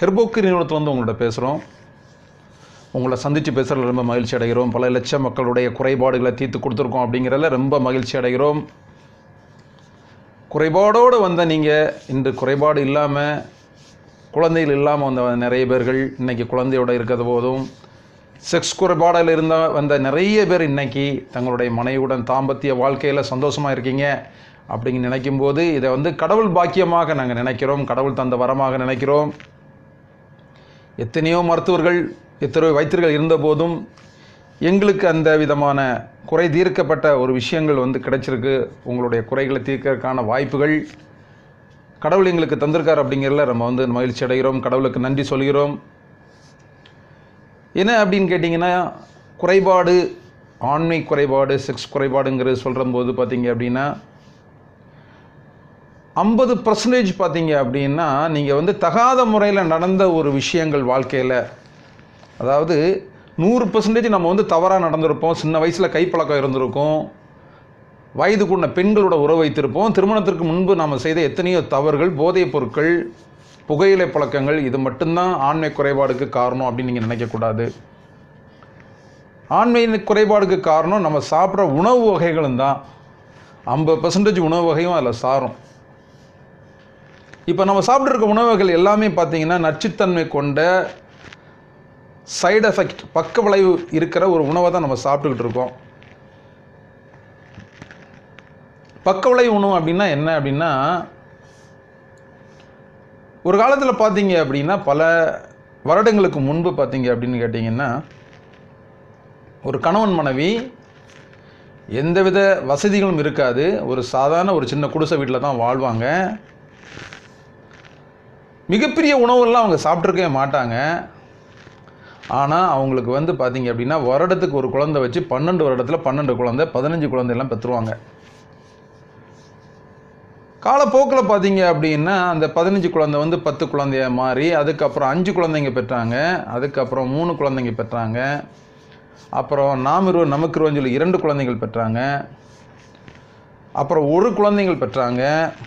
ஹெர்போக்கு நிறுவனத்தில் உங்கள்கிட்ட பேசுகிறோம். உங்களை சந்தித்து பேசுகிறதுல ரொம்ப மகிழ்ச்சி அடைகிறோம். பல லட்சம் மக்களுடைய குறைபாடுகளை தீர்த்து கொடுத்துருக்கோம் அப்படிங்கிறதுல ரொம்ப மகிழ்ச்சி அடைகிறோம். குறைபாடோடு வந்த நீங்கள் இன்று குறைபாடு இல்லாமல், குழந்தைகள் இல்லாமல் வந்த நிறைய பேர்கள் இன்றைக்கி குழந்தையோடு இருக்கிறது போதும், செக்ஸ் குறைபாடில் வந்த நிறைய பேர் இன்றைக்கி தங்களுடைய மனைவியுடன் தாம்பத்திய வாழ்க்கையில் சந்தோஷமாக இருக்கீங்க அப்படிங்க நினைக்கும்போது இதை கடவுள் பாக்கியமாக நாங்கள் நினைக்கிறோம், கடவுள் தந்த வரமாக நினைக்கிறோம். எத்தனையோ மருத்துவர்கள், எத்தனையோ வைத்தியர்கள் இருந்த போதும் எங்களுக்கு அந்த விதமான குறை தீர்க்கப்பட்ட ஒரு விஷயங்கள் கிடைச்சிருக்கு. உங்களுடைய குறைகளை தீர்க்கறதுக்கான வாய்ப்புகள் கடவுள் எங்களுக்கு தந்திருக்கார் அப்படிங்கிறதுல நம்ம மகிழ்ச்சி அடைகிறோம். கடவுளுக்கு நன்றி சொல்கிறோம். என்ன அப்படின்னு கேட்டிங்கன்னா, குறைபாடு, ஆண்மை குறைபாடு, செக்ஸ் குறைபாடுங்கிறது சொல்கிற போது பார்த்தீங்க அப்படின்னா 50% பார்த்தீங்க அப்படின்னா நீங்கள் தகாத முறையில் நடந்த ஒரு விஷயங்கள் வாழ்க்கையில், அதாவது 100% நம்ம தவறாக நடந்திருப்போம். சின்ன வயசில் கைப்பழக்கம் இருந்திருக்கும், வயது கூடின பெண்களோட உறவு வைத்திருப்போம், திருமணத்திற்கு முன்பு நாம் செய்த எத்தனையோ தவறுகள், போதைப் பொருட்கள், புகையிலை பழக்கங்கள், இது மட்டும்தான் ஆண்மை குறைபாடுக்கு காரணம் அப்படின்னு நீங்கள் நினைக்கக்கூடாது. ஆண்மை குறைபாடுக்கு காரணம் நம்ம சாப்பிட்ற உணவு வகைகளும் தான். 50% உணவு வகையும் அதில் சாரும். இப்போ நம்ம சாப்பிட்ருக்க உணவுகள் எல்லாமே பார்த்தீங்கன்னா நச்சுத்தன்மை கொண்ட, சைடு எஃபெக்ட், பக்க விளைவு இருக்கிற ஒரு உணவை தான் நம்ம சாப்பிட்டுக்கிட்டு இருக்கோம். பக்க விளைவு உணவு அப்படின்னா என்ன அப்படின்னா, ஒரு காலத்தில் பார்த்தீங்க அப்படின்னா, பல வருடங்களுக்கு முன்பு பார்த்தீங்க அப்படின்னு கேட்டிங்கன்னா, ஒரு கணவன் மனைவி எந்தவித வசதிகளும் இருக்காது, ஒரு சாதாரண ஒரு சின்ன குடிசை வீட்டில் தான் வாழ்வாங்க. மிகப்பெரிய உணவுலாம் அவங்க சாப்பிட்ருக்கவே மாட்டாங்க. ஆனால் அவங்களுக்கு பார்த்தீங்க அப்படின்னா வருடத்துக்கு ஒரு குழந்தை வச்சு 12 வருடத்தில் 12 குழந்தை, 15 குழந்தையெல்லாம் பெற்றுருவாங்க. காலப்போக்கில் பார்த்தீங்க அப்படின்னா அந்த 15 குழந்தை 10 குழந்தைய மாறி, அதுக்கப்புறம் 5 குழந்தைங்க பெற்றாங்க, அதுக்கப்புறம் 3 குழந்தைங்க பெற்றாங்க, அப்புறம் நமக்கு இருவன்னு சொல்லி 2 குழந்தைகள் பெற்றாங்க, அப்புறம் 1 குழந்தைகள் பெற்றாங்க.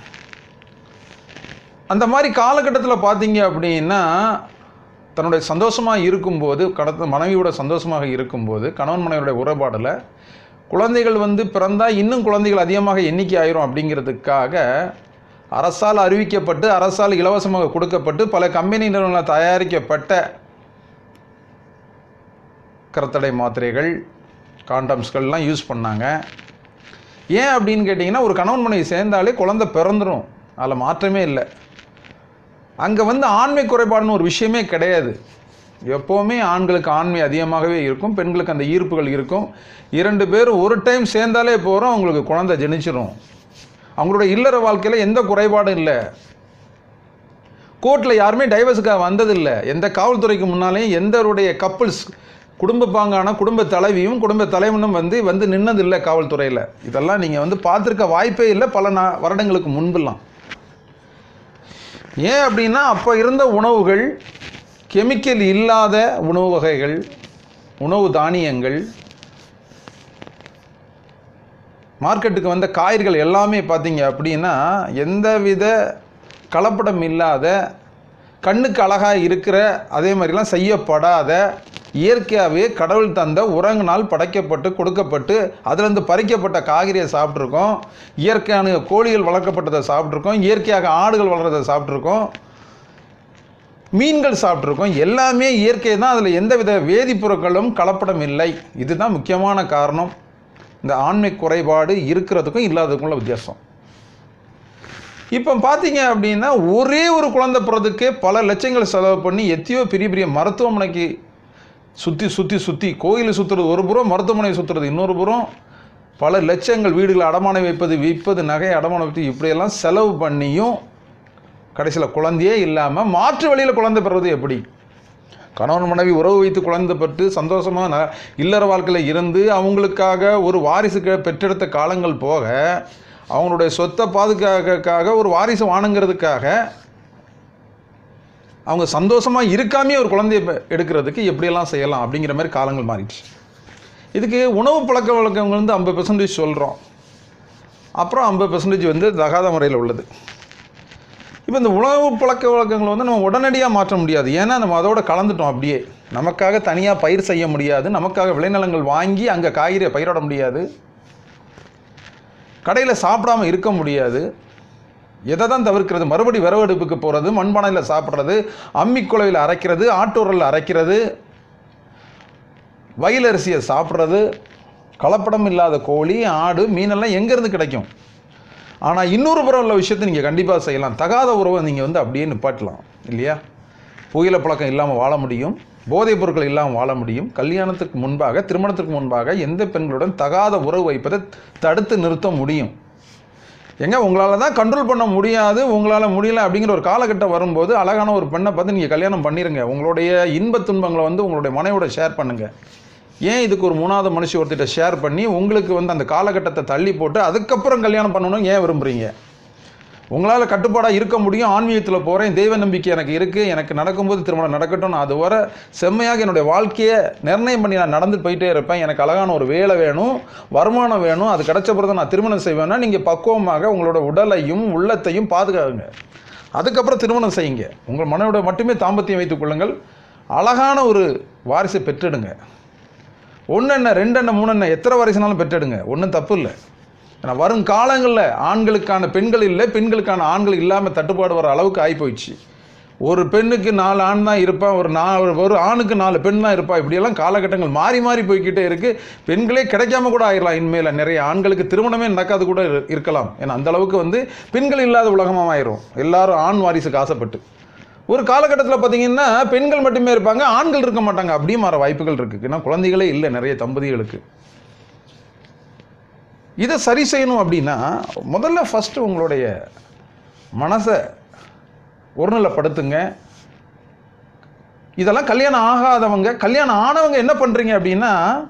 அந்த மாதிரி காலகட்டத்தில் பார்த்தீங்க அப்படின்னா தன்னுடைய சந்தோஷமாக இருக்கும்போது, மனைவியோட சந்தோஷமாக இருக்கும்போது, கணவன் மனைவியோடைய உறவுபாடில் குழந்தைகள் பிறந்தால் இன்னும் குழந்தைகள் அதிகமாக எண்ணிக்கை ஆயிரும் அப்படிங்கிறதுக்காக அரசால் அறிவிக்கப்பட்டு, அரசால் இலவசமாக கொடுக்கப்பட்டு, பல கம்பெனி நிறுவனங்களால் தயாரிக்கப்பட்ட கருத்தடை மாத்திரைகள், காண்டம்ஸ்கள்லாம் யூஸ் பண்ணாங்க. ஏன் அப்படின்னு கேட்டிங்கன்னா, ஒரு கணவன் மனைவி சேர்ந்தாலே குழந்தை பிறந்துடும், அதில் மாற்றமே இல்லை. அங்கே ஆண்மை குறைபாடுன்னு ஒரு விஷயமே கிடையாது. எப்போவுமே ஆண்களுக்கு ஆண்மை அதிகமாகவே இருக்கும், பெண்களுக்கு அந்த ஈர்ப்புகள் இருக்கும். 2 பேரும் ஒரு டைம் சேர்ந்தாலே போகிறோம், அவங்களுக்கு குழந்தை ஜெனிச்சிடும். அவங்களோட இல்லற வாழ்க்கையில் எந்த குறைபாடும் இல்லை. கோர்ட்டில் யாருமே டைவர்ஸுக்காக வந்ததில்லை. எந்த காவல்துறைக்கு முன்னாலேயும் எந்தருடைய கப்புள்ஸ், குடும்ப பாங்கான குடும்ப தலைவியும் குடும்ப தலைவனும் வந்து நின்னதில்லை காவல்துறையில். இதெல்லாம் நீங்கள் பார்த்துருக்க வாய்ப்பே இல்லை பல வருடங்களுக்கு முன்பெல்லாம். ஏன் அப்படின்னா அப்போ இருந்த உணவுகள் கெமிக்கல் இல்லாத உணவு வகைகள், உணவு தானியங்கள், மார்க்கெட்டுக்கு வந்த காய்கறிகள் எல்லாமே பார்த்தீங்க அப்படின்னா எந்தவித கலப்படம் இல்லாத, கண்ணுக்கு அழகாக இருக்கிற, அதே மாதிரிலாம் செய்யப்படாத, இயற்கையாகவே கடவுள் தந்த உரங்கினால் படைக்கப்பட்டு கொடுக்கப்பட்டு அதிலிருந்து பறிக்கப்பட்ட காய்கறியை சாப்பிட்ருக்கோம். இயற்கையான கோழிகள் வளர்க்கப்பட்டதை சாப்பிட்ருக்கோம், இயற்கையாக ஆடுகள் வளர்கிறத சாப்பிட்ருக்கோம், மீன்கள் சாப்பிட்ருக்கோம். எல்லாமே இயற்கை தான், அதில் எந்தவித வேதிப்பொருட்களும் கலப்படம் இல்லை. இதுதான் முக்கியமான காரணம் இந்த ஆண்மை குறைபாடு இருக்கிறதுக்கும் இல்லாததுக்கும் உள்ள வித்தியாசம். இப்போ பார்த்தீங்க அப்படின்னா ஒரே ஒரு குழந்தை பிறதுக்கே பல லட்சங்கள் செலவு பண்ணி எத்தையோ பெரிய பெரிய மருத்துவமனைக்கு சுற்றி கோயிலை சுற்றுறது ஒரு புறம், மருத்துவமனை சுற்றுறது இன்னொரு புறம், பல லட்சங்கள் வீடுகளை அடமானம் விற்பது, நகை அடமானம் வைப்பது, இப்படியெல்லாம் செலவு பண்ணியும் கடைசியில் குழந்தையே இல்லாமல் மாற்று வழியில் குழந்தை பெறுவது எப்படி? கணவன் மனைவி உறவு வைத்து குழந்தை பெற்று சந்தோஷமாக இல்லற வாழ்க்கையில் இருந்து அவங்களுக்காக ஒரு வாரிசு பெற்றெடுத்த காலங்கள் போக, அவங்களுடைய சொத்தை பாதுகாக்க ஒரு வாரிசு வாணுங்கிறதுக்காக அவங்க சந்தோஷமாக இருக்காமே ஒரு குழந்தைய எடுக்கிறதுக்கு எப்படியெல்லாம் செய்யலாம் அப்படிங்கிற மாதிரி காலங்கள் மாறிடுச்சு. இதுக்கு உணவு பழக்க வழக்கங்கள் 50% சொல்கிறோம், அப்புறம் 50% தகாத முறையில் உள்ளது. இப்போ இந்த உணவு பழக்க வழக்கங்களை வந்து நம்ம உடனடியாக மாற்ற முடியாது. ஏன்னா நம்ம அதோட கலந்துட்டோம். அப்படியே நமக்காக தனியாக பயிர் செய்ய முடியாது, நமக்காக விளைநிலங்கள் வாங்கி அங்கே காய்கறியை பயிரிட முடியாது, கடையில் சாப்பிடாமல் இருக்க முடியாது. எதை தான் தவிர்க்கிறது? மறுபடி விறவடுப்புக்கு போகிறது, மண்பானையில் சாப்பிட்றது, அம்மிக்குழவில் அரைக்கிறது, ஆட்டூரில் அரைக்கிறது, வயலரிசியை சாப்பிட்றது, கலப்படம் இல்லாத கோழி, ஆடு, மீனெல்லாம் எங்கேருந்து கிடைக்கும்? ஆனால் இன்னொரு புறம் உள்ள விஷயத்தை நீங்கள் கண்டிப்பாக செய்யலாம். தகாத உறவை நீங்கள் வந்து அப்படியே நிப்பாட்டலாம் இல்லையா? புகையிலை பழக்கம் இல்லாமல் வாழ முடியும், போதைப் பொருட்கள் இல்லாமல் வாழ முடியும். கல்யாணத்துக்கு முன்பாக, திருமணத்துக்கு முன்பாக எந்த பெண்களுடன் தகாத உறவு வைப்பதை தடுத்து நிறுத்த முடியும். உங்களால் தான் கண்ட்ரோல் பண்ண முடியாது, உங்களால் முடியல அப்படிங்கிற ஒரு காலகட்டம் வரும்போது அழகான ஒரு பெண்ணை பார்த்து நீங்கள் கல்யாணம் பண்ணிடுங்க. உங்களுடைய இன்ப துன்பங்களை வந்து உங்களுடைய மனைவியோட ஷேர் பண்ணுங்கள். ஏன் இதுக்கு ஒரு 3வது மனுஷி ஒருத்திட்ட ஷேர் பண்ணி உங்களுக்கு வந்து அந்த காலகட்டத்தை தள்ளி போட்டு அதுக்கப்புறம் கல்யாணம் பண்ணணும்னு ஏன் விரும்புகிறீங்க? உங்களால் கட்டுப்பாடாக இருக்க முடியும். ஆன்மீகத்தில் போகிறேன், தெய்வ நம்பிக்கை எனக்கு இருக்குது, எனக்கு நடக்கும்போது திருமணம் நடக்கட்டும், அது வர செம்மையாக என்னுடைய வாழ்க்கையை நிர்ணயம் பண்ணி நான் நடந்துட்டு போயிட்டே இருப்பேன், எனக்கு அழகான ஒரு வேலை வேணும், வருமானம் வேணும், அது கிடைச்ச பிறகு நான் திருமணம் செய்வேன்னா நீங்கள் பக்குவமாக உங்களோட உடலையும் உள்ளத்தையும் பாதுகாங்க. அதுக்கப்புறம் திருமணம் செய்யுங்க. உங்கள் மனைவியோட மட்டுமே தாம்பத்தியம் வைத்துக் கொள்ளுங்கள். அழகான ஒரு வாரிசை பெற்றெடுங்க. 1 என்ன 2 என்ன 3 என்ன எத்தனை வாரிசுனாலும் பெற்றெடுங்க, ஒன்றும் தப்பு இல்லை. ஏன்னா வரும் காலங்களில் ஆண்களுக்கான பெண்கள் இல்லை, பெண்களுக்கான ஆண்கள் இல்லாமல் தட்டுப்பாடு வர அளவுக்கு ஆகி போயிடுச்சு. ஒரு பெண்ணுக்கு 4 ஆண் தான் இருப்பான், ஒரு ஆணுக்கு 4 பெண் தான் இருப்பா. இப்படியெல்லாம் காலகட்டங்கள் மாறி மாறி போய்கிட்டே இருக்குது. பெண்களே கிடைக்காம கூட ஆயிடலாம். இனிமேல் நிறைய ஆண்களுக்கு திருமணமே நடக்காது கூட இருக்கலாம். ஏன்னா அந்த அளவுக்கு வந்து பெண்கள் இல்லாத உலகமாக ஆயிரும், எல்லாரும் ஆண் வாரிசுக்கு ஆசைப்பட்டு. ஒரு காலகட்டத்தில் பார்த்தீங்கன்னா பெண்கள் மட்டுமே இருப்பாங்க, ஆண்கள் இருக்க மாட்டாங்க. அப்படியே மாற வாய்ப்புகள் இருக்குது. ஏன்னா குழந்தைகளே இல்லை நிறைய தம்பதிகளுக்கு. இதை சரி செய்யணும் அப்படின்னா முதல்ல ஃபஸ்ட்டு உங்களுடைய மனசை ஒருநிலைப்படுத்துங்க. இதெல்லாம் கல்யாணம் ஆகாதவங்க, கல்யாணம் ஆனவங்க என்ன பண்ணுறீங்க அப்படின்னா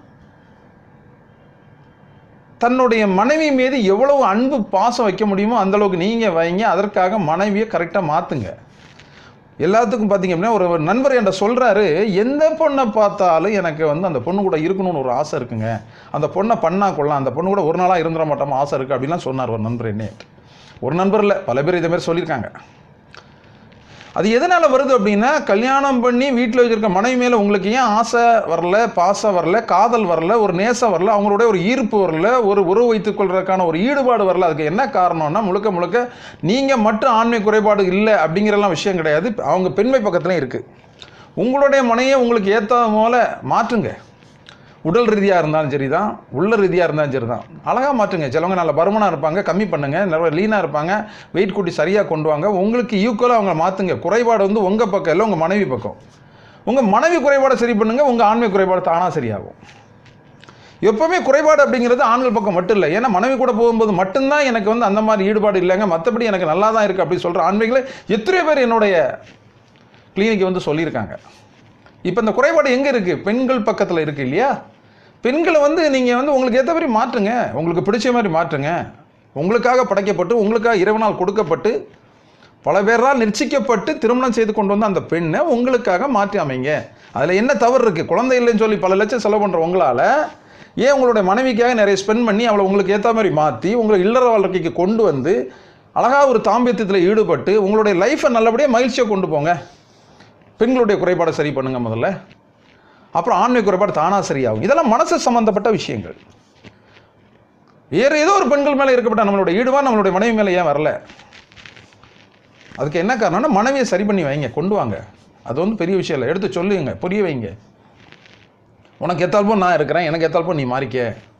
தன்னுடைய மனைவி மீது எவ்வளவு அன்பு பாசம் வைக்க முடியுமோ அந்தளவுக்கு நீங்கள் வைங்க. அதற்காக மனைவியை கரெக்டாக மாற்றுங்க. எல்லாத்துக்கும் பார்த்தீங்க அப்படின்னா ஒரு நண்பர் என்கிட்ட சொல்கிறாரு, எந்த பொண்ணை பார்த்தாலும் எனக்கு வந்து அந்த பொண்ணு கூட இருக்கணும்னு ஒரு ஆசை இருக்குங்க, அந்த பொண்ணை பண்ணா கொள்ளலாம், அந்த பொண்ணு கூட ஒரு நாளாக இருந்துட மாட்டோமா ஆசை இருக்குது அப்படின்லாம் சொன்னார் ஒரு நண்பர். என்ன ஒரு நண்பர் இல்லை, பல பேர் இதேமாதிரி சொல்லியிருக்காங்க. அது எதனால் வருது அப்படின்னா கல்யாணம் பண்ணி வீட்டில் வச்சுருக்க மனைவி மேலே உங்களுக்கு ஏன் ஆசை வரல, பாசம் வரல, காதல் வரல, ஒரு நேசம் வரல, அவங்களுடைய ஒரு ஈர்ப்பு வரல, ஒரு உறவு வைத்துக் கொள்றதுக்கான ஒரு ஈடுபாடு வரல. அதுக்கு என்ன காரணம்னா முழுக்க முழுக்க நீங்கள் மட்டும் ஆண்மை குறைபாடு இல்லை அப்படிங்கிறலாம் விஷயம் கிடையாது. அவங்க பெண்மை பக்கத்துலையும் இருக்குது. உங்களுடைய மனையை உங்களுக்கு ஏற்ற போல மாற்றுங்க. உடல் ரீதியாக இருந்தாலும் சரி தான், உள்ள ரீதியாக இருந்தாலும் சரி தான், அழகாக மாற்றுங்க. சிலவங்க நல்ல பருமனாக இருப்பாங்க, கம்மி பண்ணுங்கள். நிறைய லீனாக இருப்பாங்க, வெயிட் கூட்டி சரியாக கொண்டு வாங்க. உங்களுக்கு ஈக்குவலாக அவங்க மாற்றுங்க. குறைபாடு வந்து உங்கள் பக்கம் இல்லை, உங்கள் மனைவி பக்கம். உங்கள் மனைவி குறைபாடை சரி பண்ணுங்கள், உங்கள் ஆண்மை குறைபாடு தானாக சரியாகும். எப்போவுமே குறைபாடு அப்படிங்கிறது ஆண்கள் பக்கம் மட்டும் இல்லை. ஏன்னா மனைவி கூட போகும்போது மட்டும்தான் எனக்கு வந்து அந்த மாதிரி ஈடுபாடு இல்லைங்க, மற்றபடி எனக்கு நல்லா தான் இருக்குது அப்படின்னு சொல்கிற ஆண்மைகளை எத்தனை பேர் என்னுடைய கிளினிக்கு வந்து சொல்லியிருக்காங்க. இப்போ இந்த குறைபாடு எங்கே இருக்குது? பெண்கள் பக்கத்தில் இருக்குது இல்லையா? பெண்களை வந்து நீங்கள் வந்து உங்களுக்கு ஏற்ற மாதிரி மாற்றுங்க, உங்களுக்கு பிடிச்ச மாதிரி மாற்றுங்க. உங்களுக்காக படைக்கப்பட்டு, உங்களுக்காக இறைவனால் கொடுக்கப்பட்டு, பல பேரால் நிச்சயிக்கப்பட்டு திருமணம் செய்து கொண்டு வந்து அந்த பெண்ணை உங்களுக்காக மாற்றி அமைங்க. அதில் என்ன தவறு இருக்குது? குழந்தை இல்லைன்னு சொல்லி பல லட்சம் செலவு பண்ணுற உங்களால் ஏன் உங்களுடைய மனைவிக்காக நிறைய ஸ்பெண்ட் பண்ணி அவளை உங்களுக்கு ஏற்ற மாதிரி மாற்றி உங்களை இல்லற வாழ்க்கைக்கு கொண்டு வந்து அழகாக ஒரு தாம்பத்தியத்தில் ஈடுபட்டு உங்களுடைய லைஃப்பை நல்லபடியாக மகிழ்ச்சியாக கொண்டு போங்க. பெண்களுடைய குறைபாடை சரி பண்ணுங்கள் முதல்ல, அப்புறம் ஆண்மை குறைபாடு தானாக சரியாகும். இதெல்லாம் மனசு சம்பந்தப்பட்ட விஷயங்கள். வேறு ஏதோ ஒரு பெண்கள் மேலே இருக்கப்பட்ட நம்மளுடைய ஈடுபாடு நம்மளுடைய மனைவி மேலே ஏன் வரல? அதுக்கு என்ன காரணம்னா மனைவியை சரி பண்ணி வைங்க, கொண்டு வாங்க. அது வந்து பெரிய விஷயம் இல்லை. எடுத்து சொல்லுங்க, புரிய வைங்க. உனக்கு எத்தால்போ நான் இருக்கிறேன், எனக்கு எத்தால்போ நீ மாறிக்க.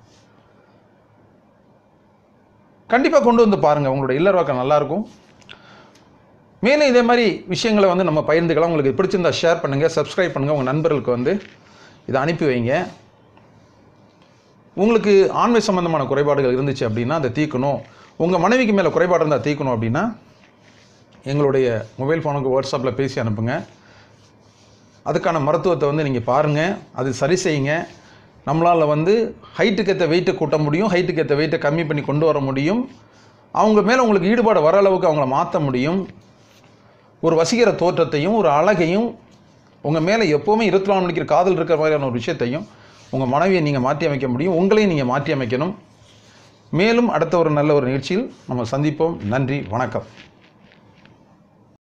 கண்டிப்பாக கொண்டு வந்து பாருங்கள், உங்களுடைய இல்லற வாழ்க்கை நல்லாயிருக்கும். மேலும் இதே மாதிரி விஷயங்களை வந்து நம்ம பகிர்ந்துக்கலாம். உங்களுக்கு பிடிச்சிருந்தா ஷேர் பண்ணுங்கள், சப்ஸ்கிரைப் பண்ணுங்கள், உங்கள் நண்பர்களுக்கு வந்து இதை அனுப்பி வைங்க. உங்களுக்கு ஆண்மை சம்பந்தமான குறைபாடுகள் இருந்துச்சு அப்படின்னா அதை தீர்க்கணும், உங்கள் மனைவிக்கு மேலே குறைபாடு இருந்தால் தீர்க்கணும் அப்படின்னா எங்களுடைய மொபைல் ஃபோனுக்கு வாட்ஸ்அப்பில் பேசி அனுப்புங்க. அதுக்கான மருத்துவத்தை வந்து நீங்கள் பாருங்கள், அது சரி செய்யுங்க. நம்மளால் வந்து ஹைட்டுக்கு ஏற்ற வெயிட்டை கூட்ட முடியும், ஹைட்டுக்கு ஏற்ற வெயிட்டை கம்மி பண்ணி கொண்டு வர முடியும். அவங்க மேலே உங்களுக்கு ஈடுபாடு வர அளவுக்கு அவங்கள மாற்ற முடியும். ஒரு வசீகர தோற்றத்தையும் ஒரு அழகையும் உங்கள் மேலே எப்போவுமே 24 மணிக்கு காதல் இருக்கிற மாதிரியான ஒரு விஷயத்தையும் உங்கள் மனைவியை நீங்கள் மாற்றி அமைக்க முடியும். உங்களையும் நீங்கள் மாற்றி அமைக்கணும். மேலும் அடுத்த ஒரு நல்ல ஒரு நிகழ்ச்சியில் நம்ம சந்திப்போம். நன்றி, வணக்கம்.